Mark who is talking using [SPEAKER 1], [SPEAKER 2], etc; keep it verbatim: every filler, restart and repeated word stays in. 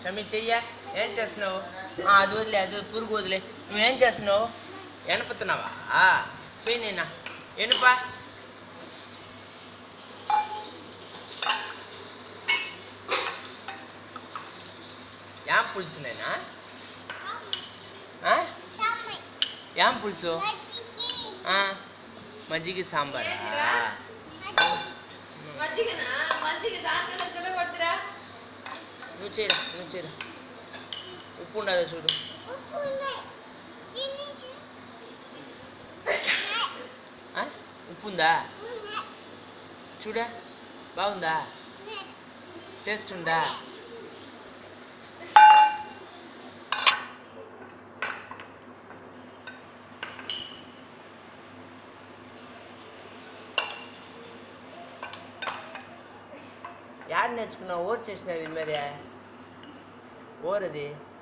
[SPEAKER 1] షమి చెయ్య ఏం చేస్తున్నావు? అది వదిలే, అది పురుగు వదిలే. నువ్వేం చేస్తున్నావు? ఎనపుతున్నావా? చెయ్యి నేనా ఎనుపా. యాం పులుసు నేనా? యాం పులుసు మజ్జిగ సాంబారా? నువ్వు చేయరా, నువ్వు చేయరా. ఉప్పు ఉండదా చూడు. ఉప్పు ఉందా చూడా? బాగుందా? టేస్ట్ ఉందా? యాడ్ నేర్చుకున్నావు? ఓర్ చేసినారు ఇది మరి ఓరది.